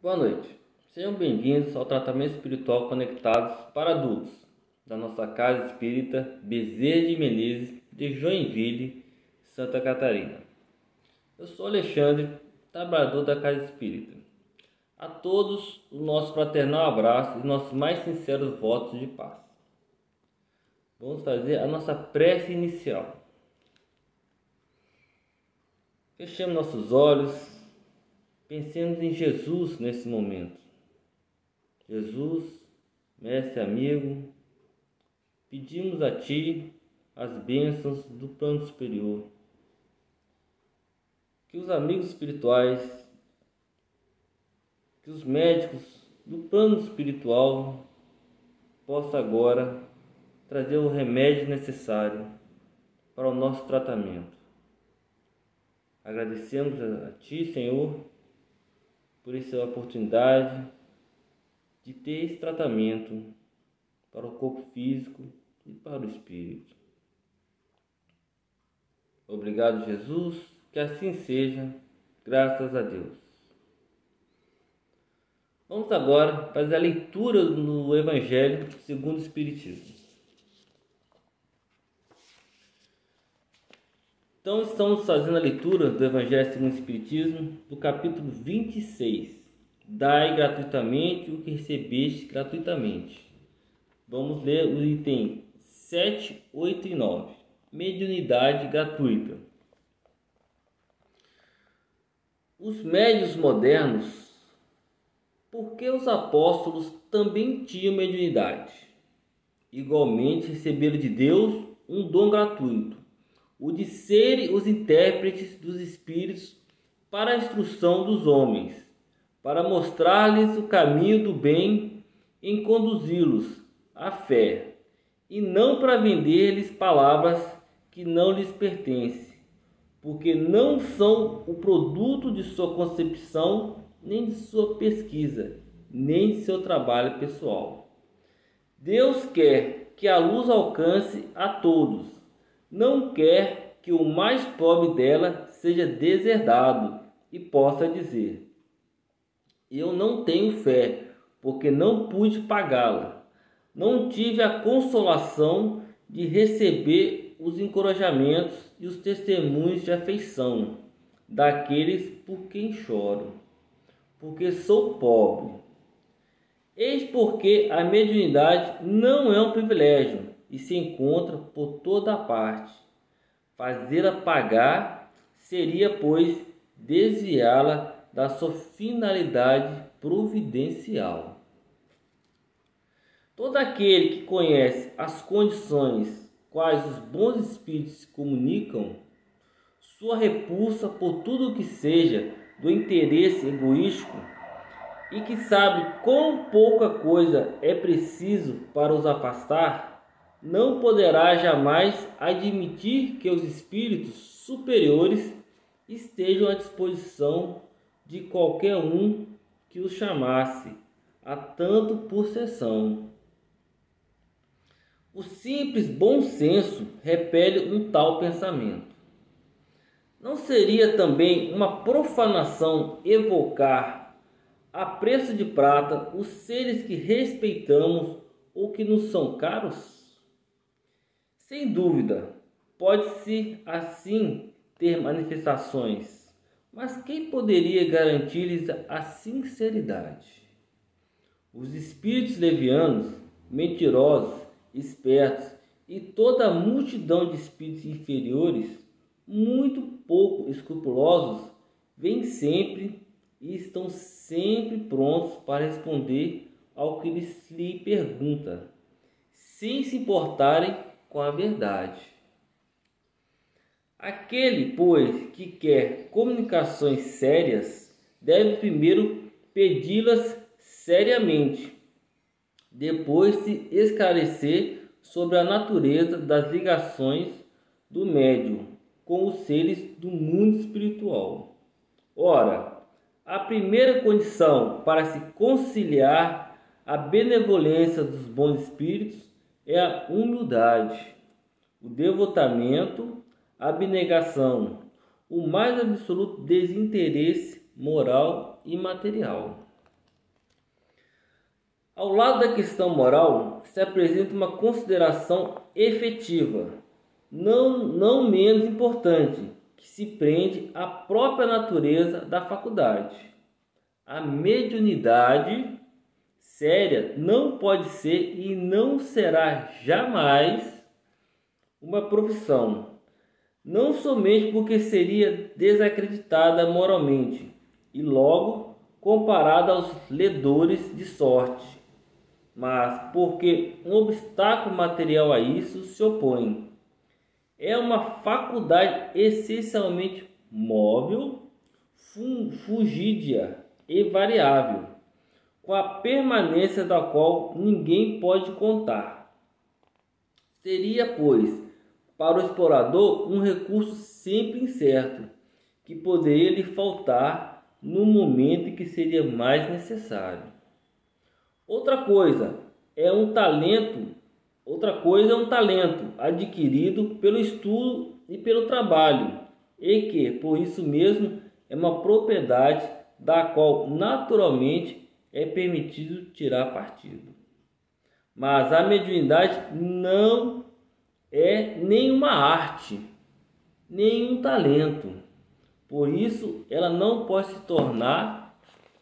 Boa noite, sejam bem-vindos ao Tratamento Espiritual Conectados para Adultos, da nossa Casa Espírita Bezerra de Menezes, de Joinville, Santa Catarina. Eu sou Alexandre, trabalhador da Casa Espírita. A todos, o nosso fraternal abraço e nossos mais sinceros votos de paz. Vamos fazer a nossa prece inicial. Fechemos nossos olhos. Pensemos em Jesus nesse momento. Jesus, mestre amigo, pedimos a Ti as bênçãos do plano superior. Que os amigos espirituais, que os médicos do plano espiritual possam agora trazer o remédio necessário para o nosso tratamento. Agradecemos a Ti, Senhor, por essa oportunidade de ter esse tratamento para o corpo físico e para o espírito. Obrigado, Jesus, que assim seja, graças a Deus. Vamos agora fazer a leitura do Evangelho segundo o Espiritismo. Então, estamos fazendo a leitura do Evangelho segundo o Espiritismo, do capítulo 26. Dai gratuitamente o que recebeste gratuitamente. Vamos ler o item 7, 8 e 9. Mediunidade gratuita. Os médiuns modernos, porque os apóstolos também tinham mediunidade, igualmente receberam de Deus um dom gratuito, o de serem os intérpretes dos Espíritos para a instrução dos homens, para mostrar-lhes o caminho do bem e conduzi-los à fé, e não para vender-lhes palavras que não lhes pertencem, porque não são o produto de sua concepção, nem de sua pesquisa, nem de seu trabalho pessoal. Deus quer que a luz alcance a todos, não quer que o mais pobre dela seja deserdado e possa dizer: eu não tenho fé, porque não pude pagá-la. Não tive a consolação de receber os encorajamentos e os testemunhos de afeição daqueles por quem choro, porque sou pobre. Eis porque a mediunidade não é um privilégio e se encontra por toda a parte. Fazê-la pagar seria, pois, desviá-la da sua finalidade providencial. Todo aquele que conhece as condições quais os bons espíritos se comunicam, sua repulsa por tudo que seja do interesse egoístico, e que sabe quão pouca coisa é preciso para os afastar, não poderá jamais admitir que os espíritos superiores estejam à disposição de qualquer um que os chamasse, a tanto por sessão. O simples bom senso repele um tal pensamento. Não seria também uma profanação evocar a preço de prata os seres que respeitamos ou que nos são caros? Sem dúvida, pode-se assim ter manifestações, mas quem poderia garantir-lhes a sinceridade? Os espíritos levianos, mentirosos, espertos e toda a multidão de espíritos inferiores, muito pouco escrupulosos, vêm sempre e estão sempre prontos para responder ao que lhe pergunta, sem se importarem com a verdade. Aquele, pois, que quer comunicações sérias, deve primeiro pedi-las seriamente, depois se esclarecer sobre a natureza das ligações do médium com os seres do mundo espiritual. Ora, a primeira condição para se conciliar a benevolência dos bons espíritos é a humildade, o devotamento, a abnegação, o mais absoluto desinteresse moral e material. Ao lado da questão moral, se apresenta uma consideração efetiva, não menos importante, que se prende à própria natureza da faculdade. A mediunidade séria não pode ser e não será jamais uma profissão, não somente porque seria desacreditada moralmente e logo comparada aos ledores de sorte, mas porque um obstáculo material a isso se opõe. É uma faculdade essencialmente móvel, fugídia e variável, com a permanência da qual ninguém pode contar. Seria, pois, para o explorador um recurso sempre incerto, que poderia lhe faltar no momento em que seria mais necessário. Outra coisa é um talento adquirido pelo estudo e pelo trabalho, e que, por isso mesmo, é uma propriedade da qual naturalmente é permitido tirar partido. Mas a mediunidade não é nenhuma arte, nenhum talento. Por isso, ela não pode se tornar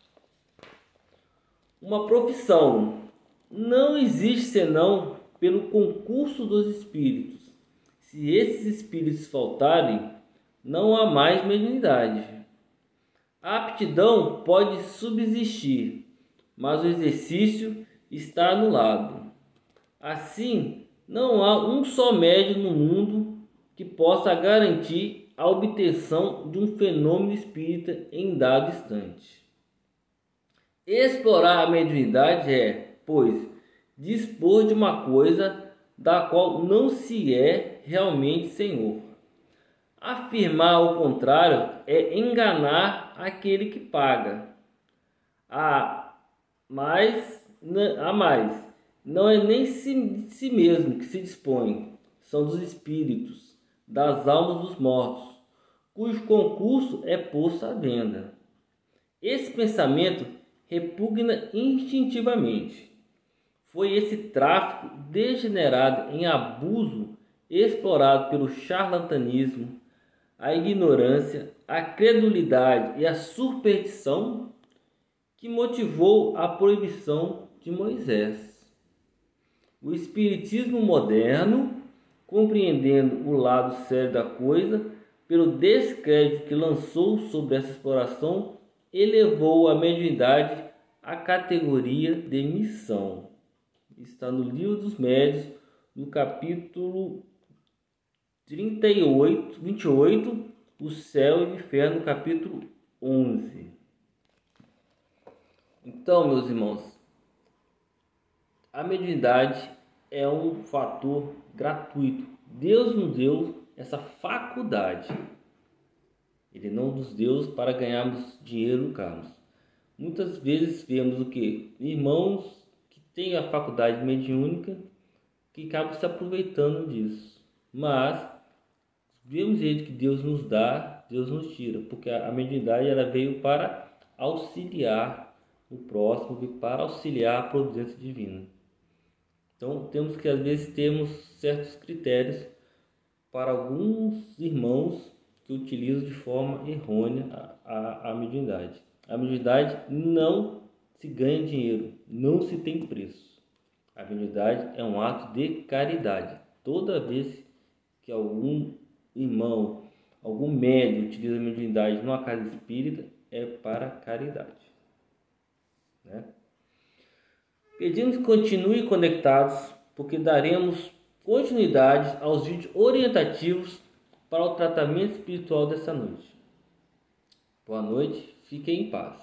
uma profissão. Não existe senão pelo concurso dos espíritos. Se esses espíritos faltarem, não há mais mediunidade. A aptidão pode subsistir, mas o exercício está anulado. Assim, não há um só médium no mundo que possa garantir a obtenção de um fenômeno espírita em dado instante. Explorar a mediunidade é, pois, dispor de uma coisa da qual não se é realmente senhor. Afirmar o contrário é enganar aquele que paga. A mais não é nem de si mesmo que se dispõe, são dos espíritos, das almas dos mortos, cujo concurso é posto à venda. Esse pensamento repugna instintivamente. Foi esse tráfico degenerado em abuso explorado pelo charlatanismo, a ignorância, a credulidade e a superstição que motivou a proibição de Moisés. O espiritismo moderno, compreendendo o lado sério da coisa, pelo descrédito que lançou sobre essa exploração, elevou a mediunidade à categoria de missão. Está no Livro dos Médiuns, no capítulo 28, o céu e o inferno, no capítulo 11. Então, meus irmãos, a mediunidade é um fator gratuito. Deus nos deu essa faculdade. Ele não nos deu para ganharmos dinheiro no carro. Muitas vezes vemos o que? Irmãos que têm a faculdade mediúnica que acabam se aproveitando disso. Mas vemos jeito que Deus nos dá, Deus nos tira, porque a mediunidade ela veio para auxiliar o próximo, veio para auxiliar a providência divina. Então temos que às vezes termos certos critérios para alguns irmãos que utilizam de forma errônea a mediunidade. A mediunidade não se ganha dinheiro, não se tem preço. A mediunidade é um ato de caridade. Toda vez que algum irmão, algum médium utiliza a mediunidade numa casa espírita, é para caridade. Né? Pedimos que continuem conectados, porque daremos continuidade aos vídeos orientativos para o tratamento espiritual dessa noite. Boa noite, fiquem em paz.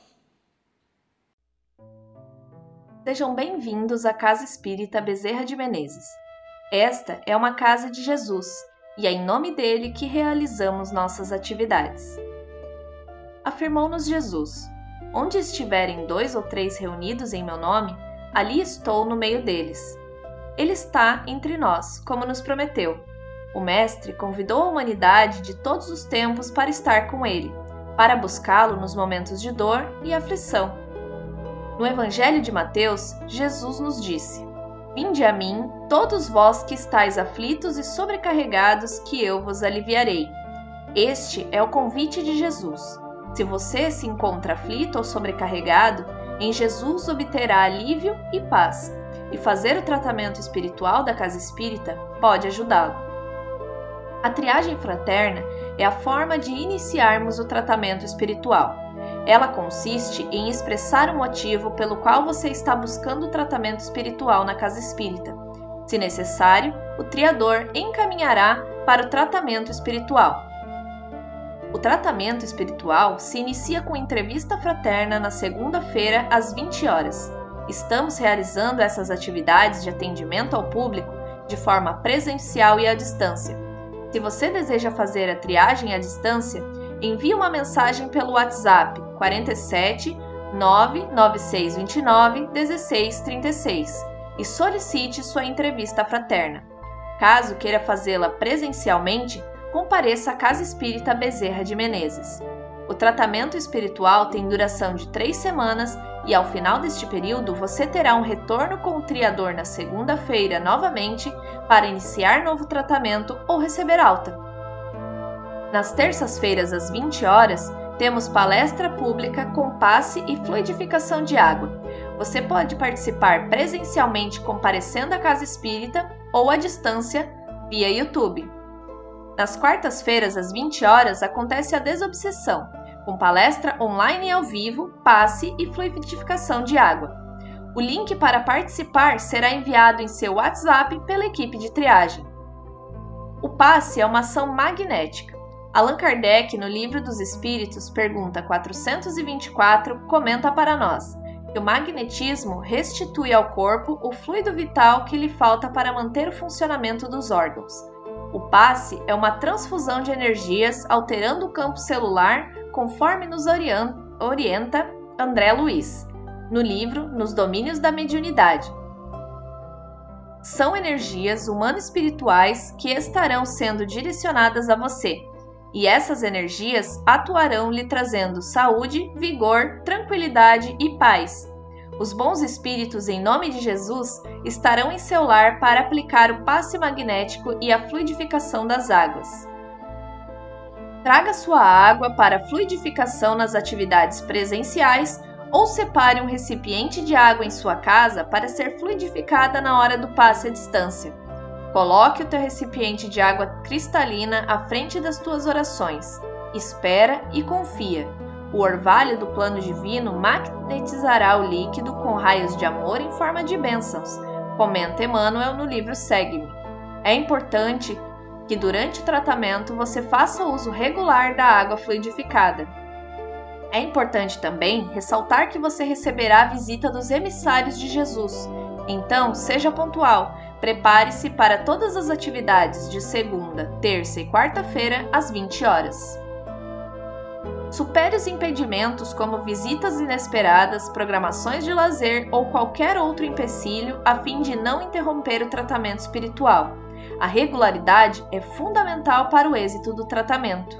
Sejam bem-vindos à Casa Espírita Bezerra de Menezes. Esta é uma casa de Jesus e é em nome dele que realizamos nossas atividades. Afirmou-nos Jesus: onde estiverem 2 ou 3 reunidos em meu nome, ali estou no meio deles. Ele está entre nós, como nos prometeu. O Mestre convidou a humanidade de todos os tempos para estar com ele, para buscá-lo nos momentos de dor e aflição. No Evangelho de Mateus, Jesus nos disse: Vinde a mim, todos vós que estáis aflitos e sobrecarregados, que eu vos aliviarei. Este é o convite de Jesus. Se você se encontra aflito ou sobrecarregado, em Jesus obterá alívio e paz. E fazer o tratamento espiritual da Casa Espírita pode ajudá-lo. A triagem fraterna é a forma de iniciarmos o tratamento espiritual. Ela consiste em expressar o motivo pelo qual você está buscando o tratamento espiritual na Casa Espírita. Se necessário, o triador encaminhará para o tratamento espiritual. O tratamento espiritual se inicia com entrevista fraterna na segunda-feira, às 20 horas. Estamos realizando essas atividades de atendimento ao público de forma presencial e à distância. Se você deseja fazer a triagem à distância, envie uma mensagem pelo WhatsApp 47 99629 1636 e solicite sua entrevista fraterna. Caso queira fazê-la presencialmente, compareça à Casa Espírita Bezerra de Menezes. O tratamento espiritual tem duração de 3 semanas e ao final deste período você terá um retorno com o triador na segunda-feira novamente para iniciar novo tratamento ou receber alta. Nas terças-feiras às 20 horas, temos palestra pública com passe e fluidificação de água. Você pode participar presencialmente comparecendo à Casa Espírita ou à distância via YouTube. Nas quartas-feiras às 20 horas acontece a desobsessão, com palestra online e ao vivo, passe e fluidificação de água. O link para participar será enviado em seu WhatsApp pela equipe de triagem. O passe é uma ação magnética. Allan Kardec, no Livro dos Espíritos, pergunta 424, comenta para nós que o magnetismo restitui ao corpo o fluido vital que lhe falta para manter o funcionamento dos órgãos. O passe é uma transfusão de energias alterando o campo celular, conforme nos orienta André Luiz, no livro Nos Domínios da Mediunidade. São energias humano-espirituais que estarão sendo direcionadas a você, e essas energias atuarão lhe trazendo saúde, vigor, tranquilidade e paz. Os bons espíritos, em nome de Jesus, estarão em seu lar para aplicar o passe magnético e a fluidificação das águas. Traga sua água para fluidificação nas atividades presenciais ou separe um recipiente de água em sua casa para ser fluidificada na hora do passe à distância. Coloque o teu recipiente de água cristalina à frente das tuas orações. Espera e confia. O orvalho do plano divino magnetizará o líquido com raios de amor em forma de bênçãos, comenta Emmanuel no livro Segue-me. É importante que durante o tratamento você faça uso regular da água fluidificada. É importante também ressaltar que você receberá a visita dos emissários de Jesus. Então, seja pontual. Prepare-se para todas as atividades de segunda, terça e quarta-feira às 20 horas. Supere os impedimentos como visitas inesperadas, programações de lazer ou qualquer outro empecilho a fim de não interromper o tratamento espiritual. A regularidade é fundamental para o êxito do tratamento.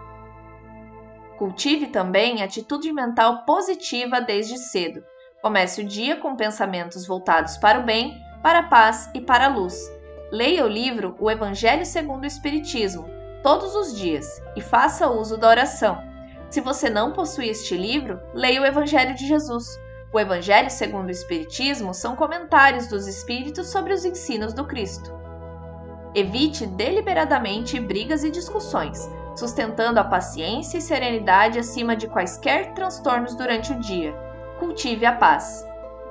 Cultive também atitude mental positiva desde cedo. Comece o dia com pensamentos voltados para o bem, para a paz e para a luz. Leia o livro O Evangelho segundo o Espiritismo, todos os dias, e faça uso da oração. Se você não possui este livro, leia o Evangelho de Jesus. O Evangelho segundo o Espiritismo são comentários dos Espíritos sobre os ensinos do Cristo. Evite deliberadamente brigas e discussões, sustentando a paciência e serenidade acima de quaisquer transtornos durante o dia. Cultive a paz.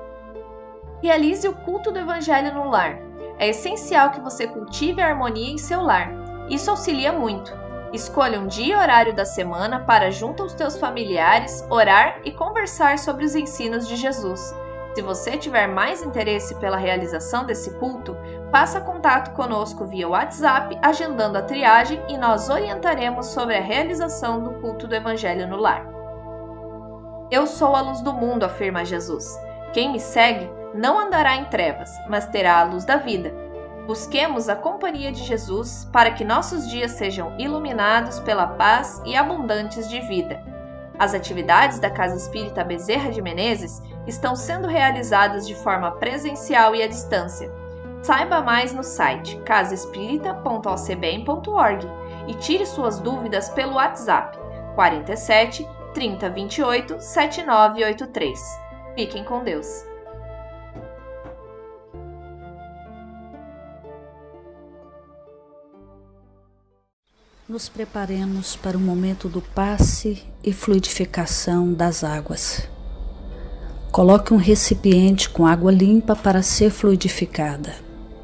Realize o culto do Evangelho no lar. É essencial que você cultive a harmonia em seu lar. Isso auxilia muito. Escolha um dia e horário da semana para, junto aos teus familiares, orar e conversar sobre os ensinos de Jesus. Se você tiver mais interesse pela realização desse culto, faça contato conosco via WhatsApp, agendando a triagem e nós orientaremos sobre a realização do culto do Evangelho no lar. Eu sou a luz do mundo, afirma Jesus. Quem me segue não andará em trevas, mas terá a luz da vida. Busquemos a companhia de Jesus para que nossos dias sejam iluminados pela paz e abundantes de vida. As atividades da Casa Espírita Bezerra de Menezes estão sendo realizadas de forma presencial e à distância. Saiba mais no site casaespírita.ocbem.org e tire suas dúvidas pelo WhatsApp 47 30 28 7983. Fiquem com Deus. Nos preparemos para o momento do passe e fluidificação das águas. Coloque um recipiente com água limpa para ser fluidificada.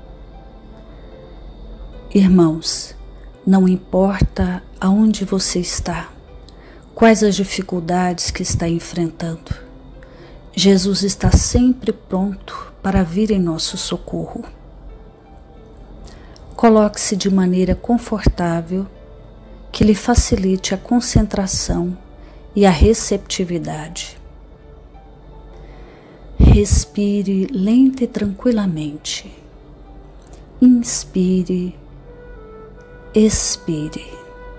Irmãos, não importa aonde você está, quais as dificuldades que está enfrentando, Jesus está sempre pronto para vir em nosso socorro. Coloque-se de maneira confortável que lhe facilite a concentração e a receptividade. Respire lenta e tranquilamente. Inspire, expire.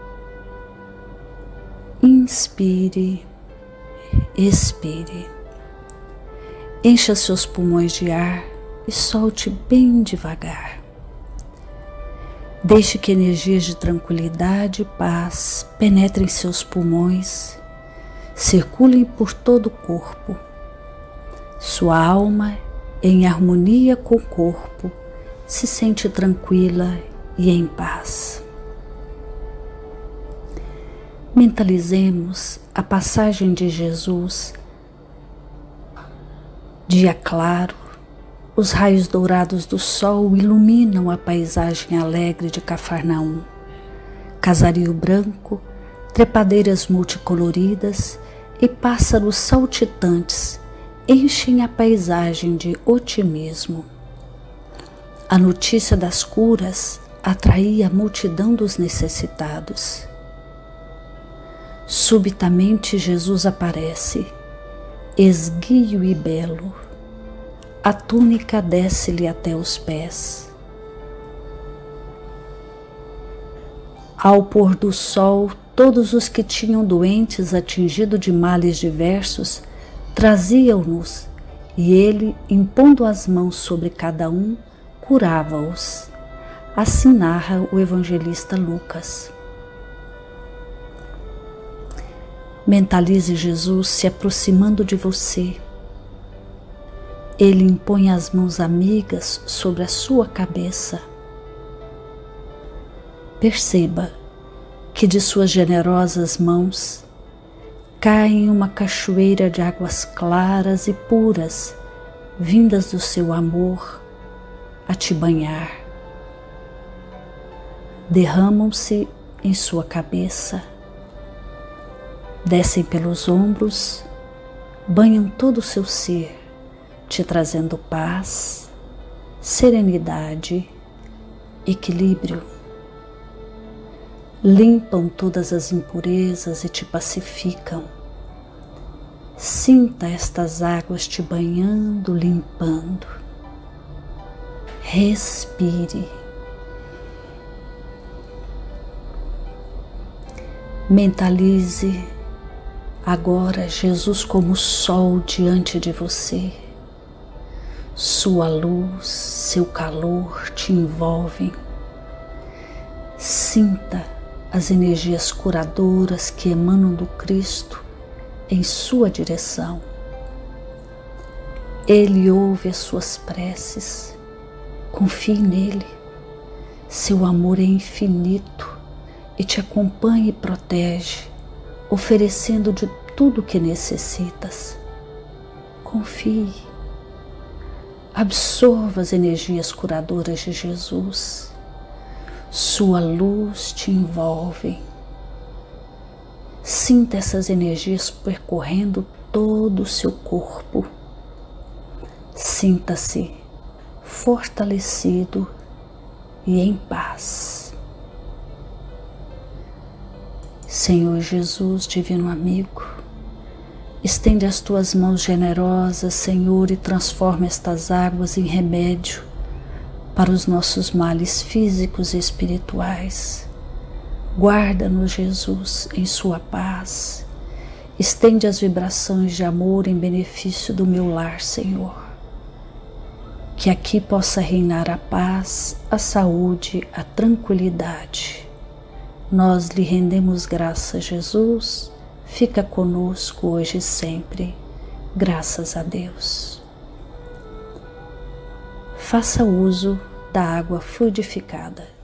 Inspire, expire. Encha seus pulmões de ar e solte bem devagar. Deixe que energias de tranquilidade e paz penetrem seus pulmões, circulem por todo o corpo. Sua alma, em harmonia com o corpo, se sente tranquila e em paz. Mentalizemos a passagem de Jesus. Dia claro, os raios dourados do sol iluminam a paisagem alegre de Cafarnaum. Casario branco, trepadeiras multicoloridas e pássaros saltitantes enchem a paisagem de otimismo. A notícia das curas atraía a multidão dos necessitados. Subitamente Jesus aparece, esguio e belo. A túnica desce-lhe até os pés. Ao pôr do sol, todos os que tinham doentes atingidos de males diversos traziam-nos, e ele, impondo as mãos sobre cada um, curava-os. Assim narra o evangelista Lucas. Mentalize Jesus se aproximando de você. Ele impõe as mãos amigas sobre a sua cabeça. Perceba que de suas generosas mãos cai uma cachoeira de águas claras e puras, vindas do seu amor a te banhar. Derramam-se em sua cabeça, descem pelos ombros, banham todo o seu ser, te trazendo paz, serenidade, equilíbrio. Limpam todas as impurezas e te pacificam. Sinta estas águas te banhando, limpando. Respire. Mentalize agora Jesus como sol diante de você. Sua luz, seu calor te envolvem. Sinta as energias curadoras que emanam do Cristo em sua direção. Ele ouve as suas preces. Confie nele. Seu amor é infinito e te acompanha e protege, oferecendo de tudo o que necessitas. Confie. Absorva as energias curadoras de Jesus. Sua luz te envolve. Sinta essas energias percorrendo todo o seu corpo. Sinta-se fortalecido e em paz. Senhor Jesus, divino amigo, estende as tuas mãos generosas, Senhor, e transforma estas águas em remédio para os nossos males físicos e espirituais. Guarda-nos, Jesus, em sua paz Estende as vibrações de amor em benefício do meu lar, Senhor. Que aqui possa reinar a paz, a saúde, a tranquilidade. Nós lhe rendemos graças, Jesus. Fica conosco hoje e sempre. Graças a Deus. Faça uso da água fluidificada.